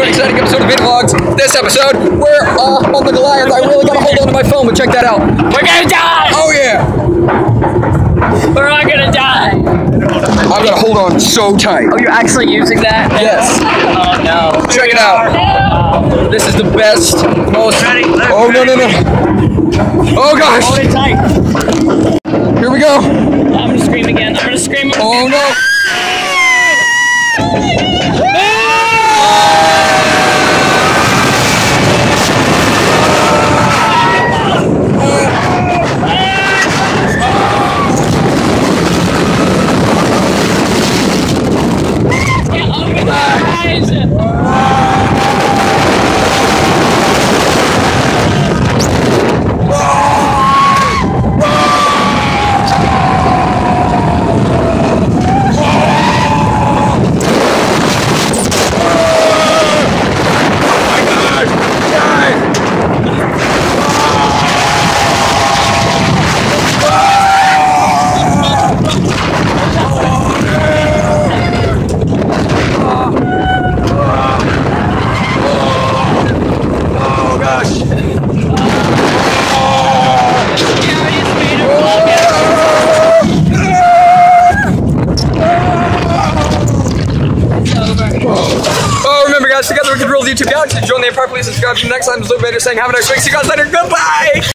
exciting episode of VitaVlogs. This episode, we're on the Goliath. I really gotta hold on to my phone, but check that out. We're gonna die! Oh yeah! We're all gonna die! I'm gonna hold on so tight. Oh, you're actually using that? Yes. Oh no. Check it out. This is the best, most... Oh no, no, no. Oh gosh! Hold it tight. Here we go. I'm gonna scream again. I'm gonna scream. Oh no! Open your eyes! Oh, remember guys, together we can rule the YouTube galaxy. Join the Empire Police and subscribe to the next time. This is Luke Vader saying have a nice week. See you guys later. Goodbye!